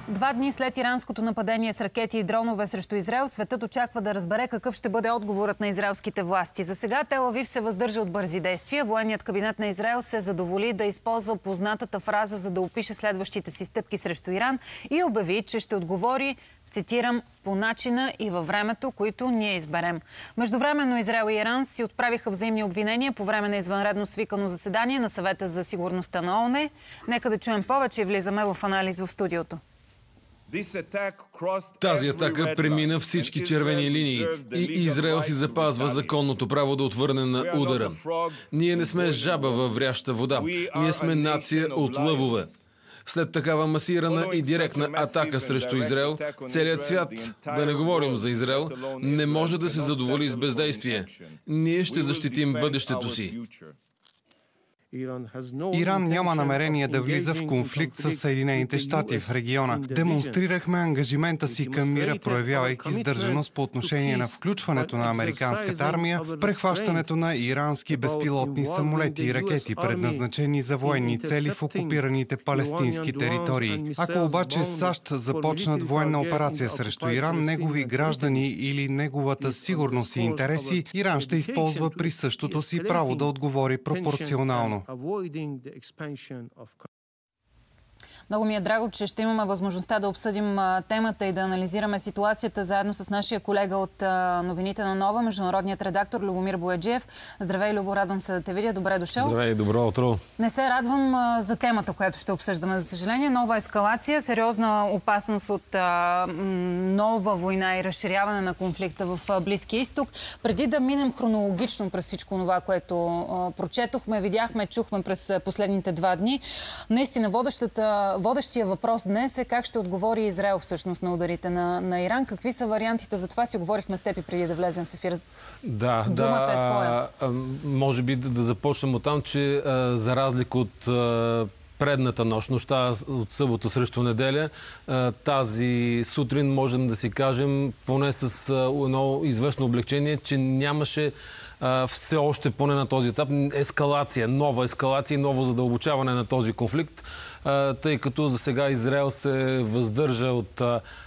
2 дни след иранското нападение с ракети и дронове срещу Израел, светът очаква да разбере какъв ще бъде отговорът на израелските власти. За сега Тел Авив се въздържа от бързи действия. Военният кабинет на Израел се задоволи да използва познатата фраза, за да опише следващите си стъпки срещу Иран и обяви, че ще отговори, цитирам, по начина и във времето, които ние изберем. Междувременно Израел и Иран си отправиха взаимни обвинения по време на извънредно свикано заседание на Съвета за сигурността на ООН. Нека да чуем повече и влизаме в анализ в студиото. Тази атака премина всички червени линии и Израел си запазва законното право да отвърне на удара. Ние не сме жаба във вряща вода. Ние сме нация от лъвове. След такава масирана и директна атака срещу Израел, целият свят, да не говорим за Израел, не може да се задоволи с бездействие. Ние ще защитим бъдещето си. Иран няма намерение да влиза в конфликт с Съединените щати в региона. Демонстрирахме ангажимента си към мира, проявявайки сдържаност по отношение на включването на американската армия в прехващането на ирански безпилотни самолети и ракети, предназначени за военни цели в окупираните палестински територии. Ако обаче САЩ започнат военна операция срещу Иран, негови граждани или неговата сигурност и интереси, Иран ще използва присъщото си право да отговори пропорционално. Много ми е драго, че ще имаме възможността да обсъдим темата и да анализираме ситуацията заедно с нашия колега от новините на Нова, международният редактор Любомир Бояджиев. Здравей, Любо, радвам се да те видя. Добре дошъл. Здравей, добро утро. Не се радвам за темата, която ще обсъждаме. За съжаление, нова ескалация, сериозна опасност от нова война и разширяване на конфликта в Близкия изток. Преди да минем хронологично през всичко това, което прочетохме, видяхме, чухме през последните 2 дни, наистина водещия въпрос днес е как ще отговори Израел всъщност на ударите на Иран. Какви са вариантите? За това си говорихме с теб и преди да влезем в ефир. Да, думата е твоя. Може би да започнем от там, че за разлика от предната нощта от събота срещу неделя, тази сутрин можем да си кажем, поне с едно известно облегчение, че нямаше все още, поне на този етап, нова ескалация и ново задълбочаване на този конфликт, тъй като за сега Израел се въздържа от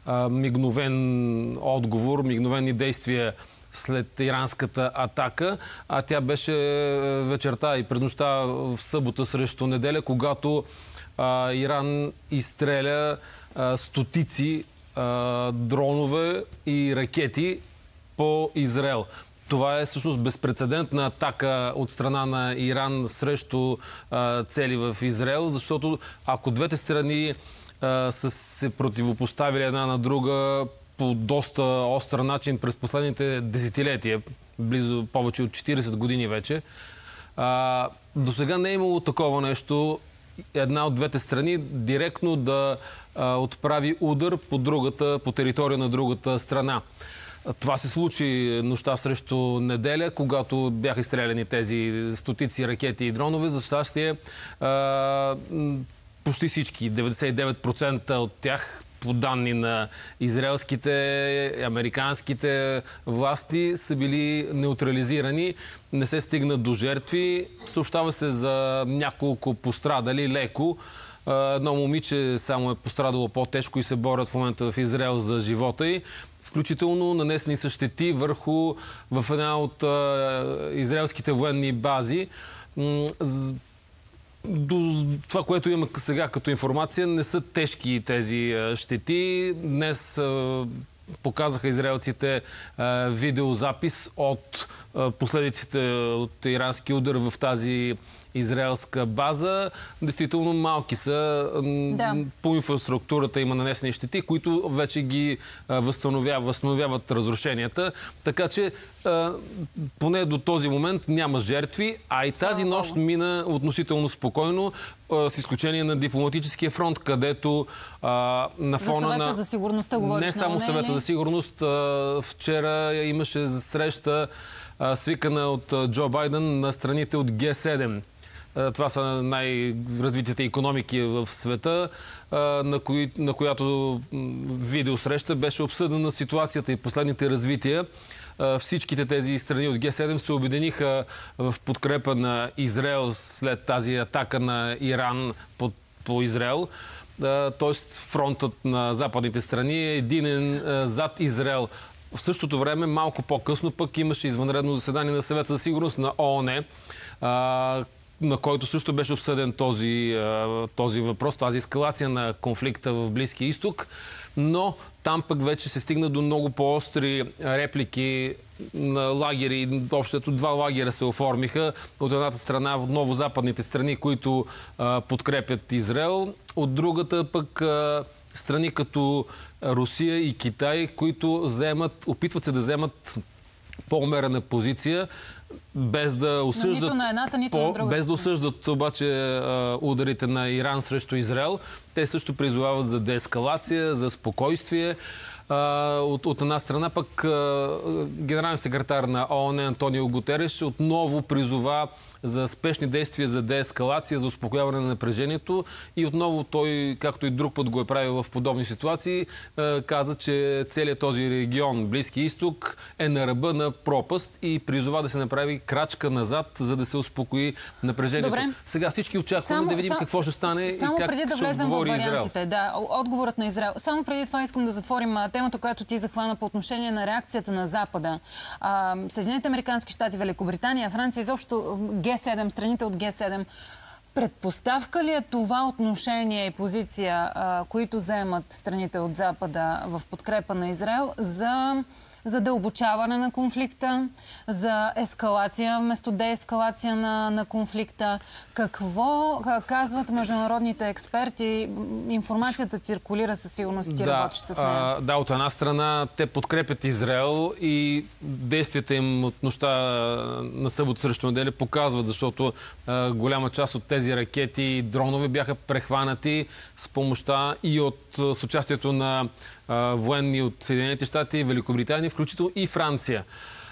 мигновен отговор, мигновени действия след иранската атака, а тя беше вечерта и през нощта в събота срещу неделя, когато Иран изстреля стотици дронове и ракети по Израел. Това е всъщност безпрецедентна атака от страна на Иран срещу цели в Израел, защото ако двете страни са се противопоставили една на друга по доста остър начин през последните десетилетия, близо повече от 40 години вече, до сега не е имало такова нещо, една от двете страни директно да отправи удар по територия на другата страна. Това се случи нощта срещу неделя, когато бяха изстреляни тези стотици ракети и дронове. За щастие, почти всички, 99% от тях, по данни на израелските и американските власти, са били неутрализирани. Не се стигна до жертви. Съобщава се за няколко пострадали леко. Едно момиче само е пострадало по-тежко и се борят в момента в Израел за живота й. Включително нанесени са щети в една от израелските военни бази. До това, което има сега като информация, не са тежки тези щети. Днес показаха израелците видеозапис от последиците от ирански удар в тази израелска база. Действително малки са. По инфраструктурата има нанесени щети, които вече ги възстановяват разрушенията. Така че поне до този момент няма жертви, а и тази нощ мина относително спокойно, с изключение на дипломатическия фронт, където на фона на... Съвета за сигурността говориш. Не само Съвета за сигурност. Вчера имаше среща свикана от Джо Байден на страните от Г7. Това са най-развитите икономики в света, на която видеосреща беше обсъдена ситуацията и последните развития. Всичките тези страни от Г7 се обединиха в подкрепа на Израел след тази атака на Иран по Израел. т.е. фронтът на западните страни е единен зад Израел. В същото време, малко по-късно, пък имаше извънредно заседание на Съвета за сигурност на ООН, на който също беше обсъден този въпрос, тази ескалация на конфликта в Близкия изток. Но там пък вече се стигна до много по-остри реплики на лагери. Общото два лагера се оформиха. От едната страна отново западните страни, които подкрепят Израел. От другата пък страни като Русия и Китай, които опитват се да вземат по-умерена позиция, без да осъждат, нито на едната, нито на другата. Без да осъждат обаче ударите на Иран срещу Израел. Те също призовават за деескалация, за спокойствие. От една страна пък генерален секретар на ООН Антонио Гутереш отново призова за спешни действия за деескалация, за успокояване на напрежението и отново той, както и друг път го е правил в подобни ситуации, каза, че целият този регион, Близки изток, е на ръба на пропаст и призова да се направи крачка назад, за да се успокои напрежението. Добре. Сега всички очакваме да видим какво ще стане и как ще отговори Израел. Да, отговорът на Израел. Само преди това искам да затворим темата, която ти захвана по отношение на реакцията на Запада. Съединените американски щати, Великобритания, Франция, изобщо Г7, страните от Г7. Предпоставка ли е това отношение и позиция, които вземат страните от Запада в подкрепа на Израел за задълбочаване на конфликта, за ескалация вместо деескалация на конфликта? Какво казват международните експерти? Информацията циркулира със сигурност, ти работиш с нея. Да, от една страна те подкрепят Израел и действията им от нощта на събота срещу неделя показват, защото голяма част от тези ракети и дронове бяха прехванати с помощта и с участието на военни от Съединените щати, Великобритания, включително и Франция.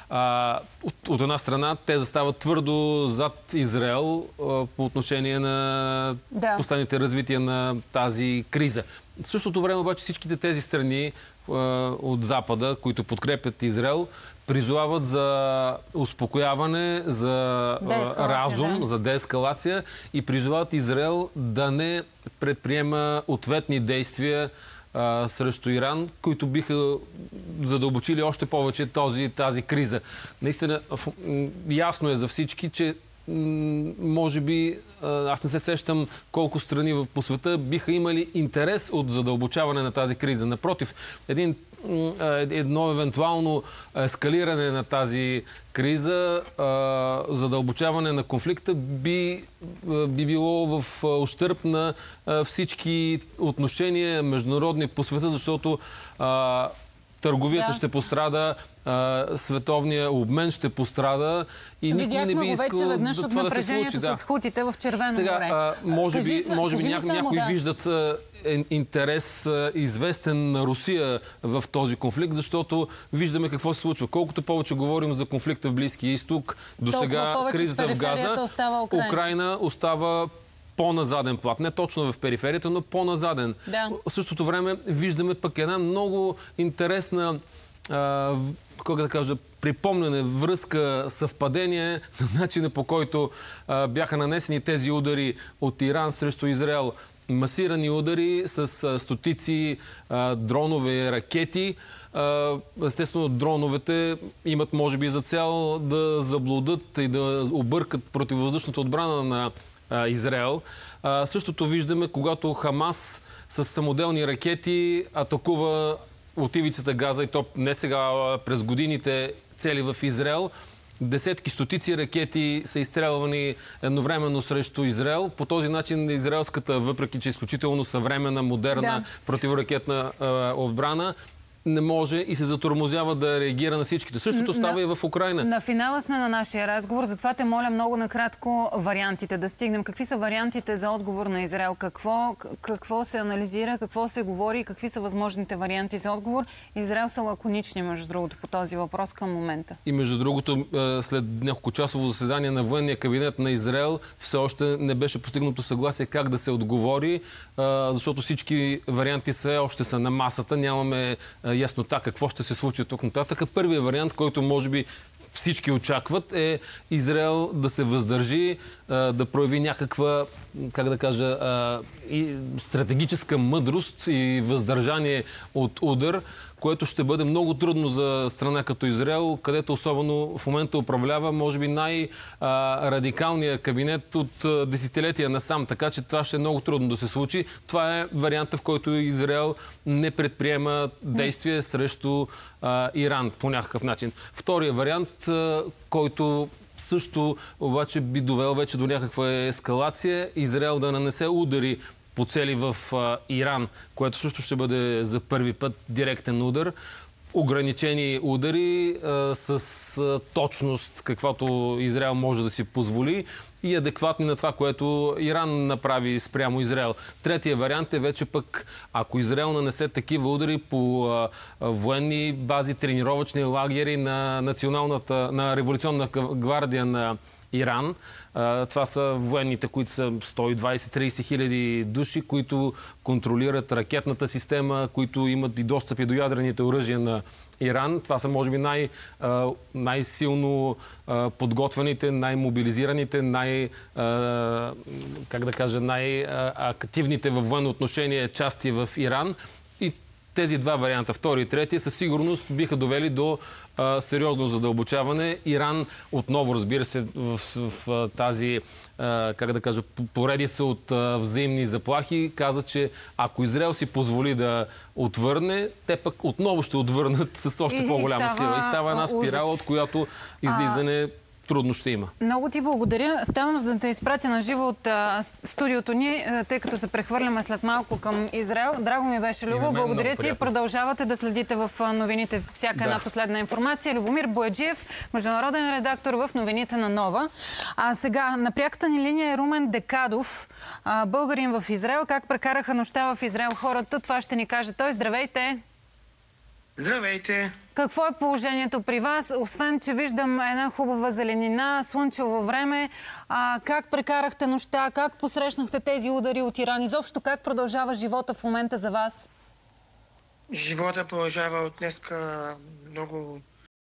От една страна, те застават твърдо зад Израел по отношение на последните развития на тази криза. В същото време обаче всичките тези страни от Запада, които подкрепят Израел, призовават за успокояване, за разум, за деескалация и призовават Израел да не предприема ответни действия срещу Иран, които биха задълбочили още повече тази криза. Наистина, ясно е за всички, че може би, аз не се сещам колко страни по света биха имали интерес от задълбочаване на тази криза. Напротив, едно евентуално ескалиране на тази криза, задълбочаване на конфликта би било в ущърб на всички отношения международни по света, защото търговията ще пострада, световния обмен ще пострада и никой не би искал това да се случи. От напрежението с хутите в Червено море. Може би някои виждат интерес известен на Русия в този конфликт, защото виждаме какво се случва. Колкото повече говорим за конфликта в Близкия изток, до сега кризата в Газа, Украйна остава по-назаден плат. Не точно в периферията, но по-назаден. В същото време виждаме пък една много интересна припомняне, връзка, съвпадение на начина, по който бяха нанесени тези удари от Иран срещу Израел. Масирани удари с стотици дронове, ракети. Естествено, дроновете имат, може би, за цел да заблудат и да объркат противовъздушната отбрана на Израел. Същото виждаме, когато Хамас с самоделни ракети атакува от ивицата Газа, и то не сега, през годините, цели в Израел. Десетки, стотици ракети са изстрелвани едновременно срещу Израел. По този начин израелската, въпреки че изключително съвременна, модерна противоракетна отбрана, не може и се затормозява да реагира на всичките. Същото става и в Украйна. На финала сме на нашия разговор, затова те моля много накратко вариантите да стигнем. Какви са вариантите за отговор на Израел? Какво се анализира, какво се говори, какви са възможните варианти за отговор? Израел са лаконични, между другото, по този въпрос към момента. И между другото, след няколко часово заседание на военния кабинет на Израел, все още не беше постигнато съгласие как да се отговори, защото всички варианти още са на масата. Нямаме яснота какво ще се случи тук нататък. Първият вариант, който може би всички очакват, е Израел да се въздържи да прояви някаква, как да кажа, и стратегическа мъдрост и въздържание от удар, което ще бъде много трудно за страна като Израел, където особено в момента управлява, може би, най-радикалният кабинет от десетилетия насам. Така че това ще е много трудно да се случи. Това е варианта, в който Израел не предприема действие срещу Иран по някакъв начин. Втория вариант, който също обаче би довел вече до някаква ескалация, Израел да нанесе удари по цели в Иран, което също ще бъде за първи път директен удар. Ограничени удари с точност, каквато Израел може да си позволи, и адекватни на това, което Иран направи спрямо Израел. Третия вариант е вече пък, ако Израел нанесе такива удари по военни бази, тренировъчни лагери на революционна гвардия на Иран. Това са военните, които са 120-30 хиляди души, които контролират ракетната система, които имат и достъпи до ядрените оръжия на Иран. Това са, може би, най-силно подготвените, най-мобилизираните, най-активните във военно отношение части в Иран. И тези два варианта, втори и трети, със сигурност биха довели до сериозно задълбочаване. Иран отново, разбира се, в тази, поредица от взаимни заплахи, каза, че ако Израел си позволи да отвърне, те пък отново ще отвърнат с още по-голяма сила. И става една спирала, от която излизане трудно ще има. Много ти благодаря. Ставам, за да те изпратя на живо от студиото ни, тъй като се прехвърляме след малко към Израел. Драго ми беше, Любо. Благодаря ти. Продължавате да следите в новините всяка една последна информация. Любомир Бояджиев, международен редактор в новините на Нова. А сега на пряката ни линия е Румен Декадов, българин в Израел. Как прекараха нощта в Израел хората? Това ще ни каже той. Здравейте! Здравейте! Какво е положението при вас? Освен, че виждам една хубава зеленина, слънчево време, как прекарахте нощта, как посрещнахте тези удари от Иран? Изобщо как продължава живота в момента за вас? Живота продължава от днеска много